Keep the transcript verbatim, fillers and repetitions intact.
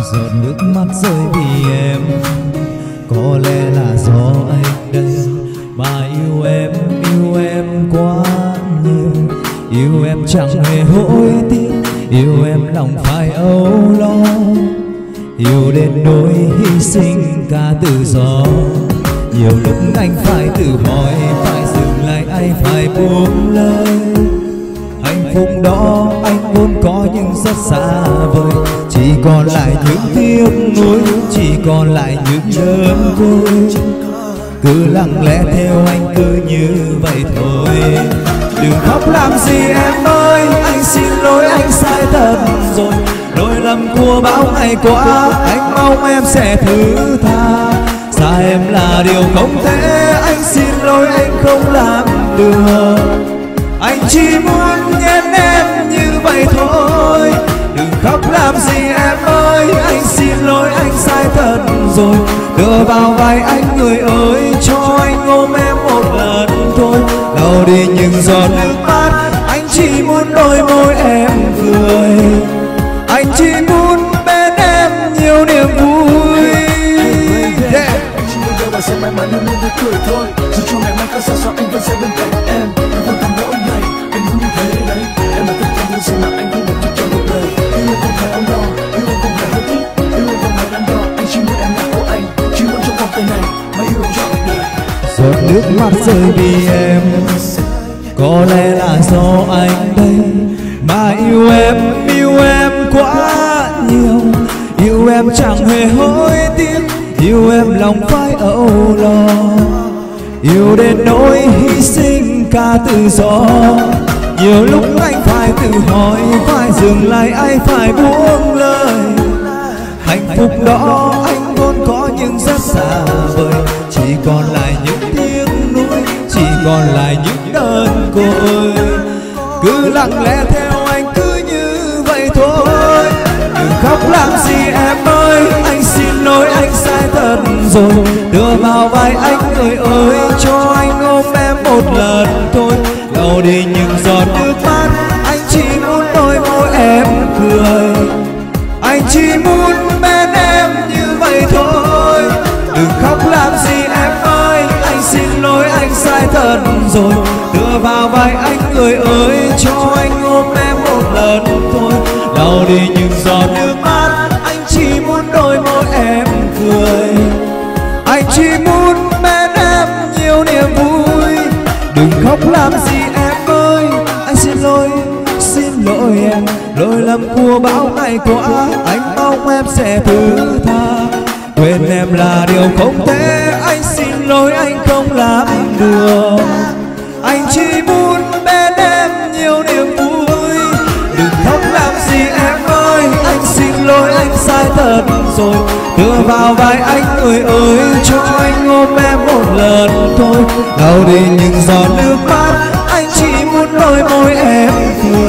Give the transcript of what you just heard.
Giọt nước mắt rơi vì em, có lẽ là do anh đây mà yêu em, yêu em quá nhiều. Yêu em chẳng hề hối tiếc, yêu em lòng phải âu lo, yêu đến nỗi hy sinh cả tự do. Nhiều lúc anh phải tự hỏi, phải dừng lại, anh phải buông lời. Hạnh phúc đó anh vốn có nhưng rất xa vời, chỉ còn lại những tiếc nuối, chỉ còn lại những đớn vôi. Cứ lặng lẽ theo anh cứ như vậy thôi. Đừng khóc làm gì em ơi, anh xin lỗi anh sai thật rồi. Lỗi lầm của bao ngày qua, anh mong em sẽ thứ tha. Xa em là điều không thể, anh xin lỗi anh không làm được. Anh chỉ muốn nhét em như vậy thôi. Đừng khóc làm gì em ơi, anh xin lỗi anh sai thật rồi. Đưa vào vai anh người ơi, cho anh ôm em một lần thôi. Lau đi những giọt nước mắt, anh chỉ muốn đôi môi em cười. Anh chỉ muốn bên em nhiều niềm vui. Yeah. Anh chỉ muốn và sẽ mãi mãi luôn luôn cười thôi. Dù cho ngày mai có sao sao anh vẫn sẽ bên cạnh em. Em vẫn còn mỗi ngày, anh muốn như thế đấy. Em là tất cả những gì mà anh không được cho một đời. Yêu em không phải âu lo, yêu em không phải hối tiếc, yêu em không phải đắn đo. Anh chỉ muốn em là của anh, chỉ muốn trong vòng tay này mà yêu em trọn đời. Giọt nước mắt rơi vì em, có lẽ là do anh đây mà yêu em, yêu em quá nhiều. Yêu em chẳng hề hối tiếc, yêu em lòng phải âu lo, yêu đến nỗi hy sinh cả tự do. Nhiều lúc anh phải tự hỏi, phải dừng lại, anh phải buông lời. Hạnh phúc đó anh vốn có nhưng rất xa vời, chỉ còn lại những tiếc nuối, chỉ còn lại những đơn côi. Cứ lặng lẽ theo anh cứ như vậy thôi. Đừng khóc làm gì em ơi, anh xin lỗi anh sai thật rồi. Đưa vào vai anh người ơi, cho anh ôm em một lần thôi. Lau đi những giọt nước mắt, anh chỉ muốn đôi môi em cười. Anh chỉ muốn bên em như vậy thôi. Đừng khóc làm gì em ơi, anh xin lỗi anh sai thật rồi. Đưa vào vai anh người ơi, cho anh ôm em một lần thôi. Lau đi những giọt nước mắt, anh chỉ muốn đôi môi em cười. Anh chỉ muốn bên em nhiều niềm vui. Đừng khóc làm gì em ơi, anh xin lỗi, xin lỗi em. Lỗi lầm của bao ngày qua, anh mong em sẽ thứ tha. Quên em là điều không thể, anh xin lỗi anh không làm được. Anh chỉ muốn bên em nhiều niềm vui. Đừng khóc làm gì em ơi, anh xin lỗi anh sai thật rồi. Đưa vào vai anh người ơi, cho anh ôm em một lần thôi. Lau đi những giọt nước mắt, anh chỉ muốn đôi môi em cười.